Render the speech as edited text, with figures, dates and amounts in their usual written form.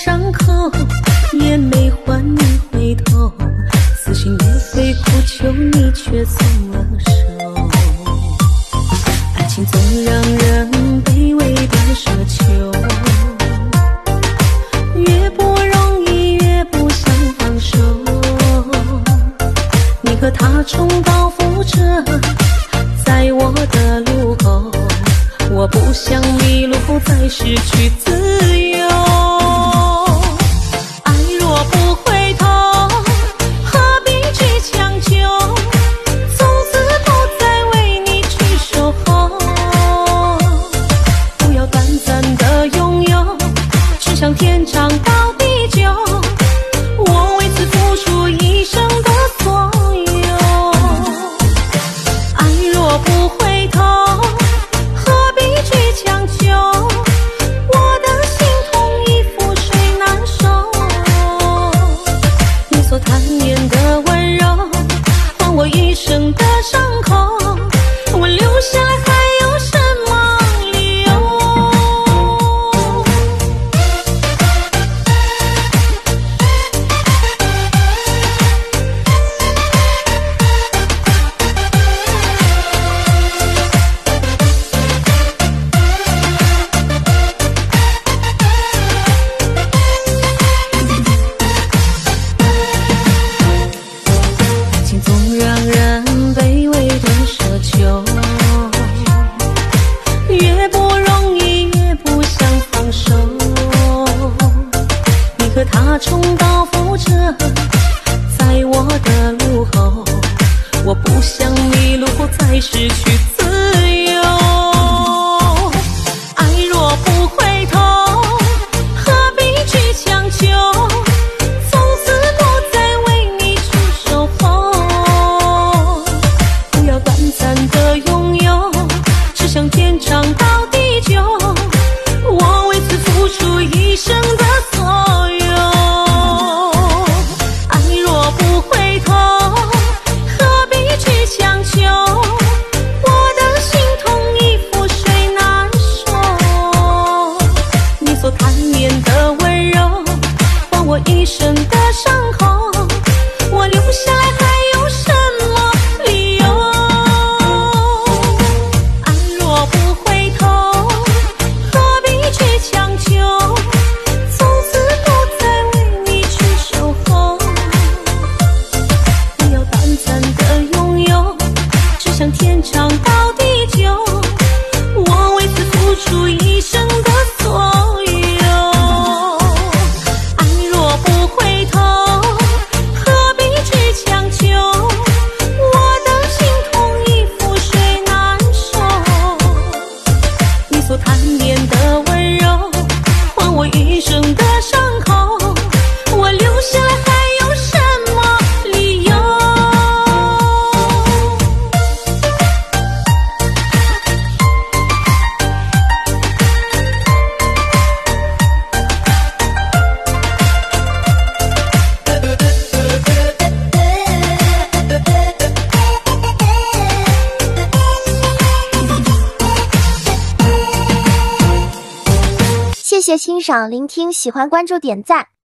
伤口，也没换你回头，撕心裂肺苦求你却松了手。爱情总让人卑微的奢求，越不容易越不想放手。你和他重蹈覆辙，在我的路口，我不想迷路，不再失去自由。爱若不回头，何必去强求？从此不再为你去守候。不要短暂的拥有，只想天长到地久。我为此付出一生的所有。爱若不回头，一生的伤口，我留下来还有什么理由？爱情总让人卑微的奢求，越不容易越不想放手。你和他重蹈覆辙，在我的路口，我不想迷路，不再失去自由。爱若不回头，何必去强求？从此不再为你去守候。短暂的拥有，只想天长到地久。我为此付出一生的所有。爱若不回头，何必去强求？我的心痛已覆水难收。你所贪恋的温柔，换我一生的伤口。我留下来还有什么理由？天长到地久，我为此付出一生的所有。爱若不回头，何必去强求？我的心痛已覆水难收。你所贪恋的温柔，换我一生的伤口。我留下来还有什么理由？ 谢谢欣赏、聆听，喜欢关注点赞。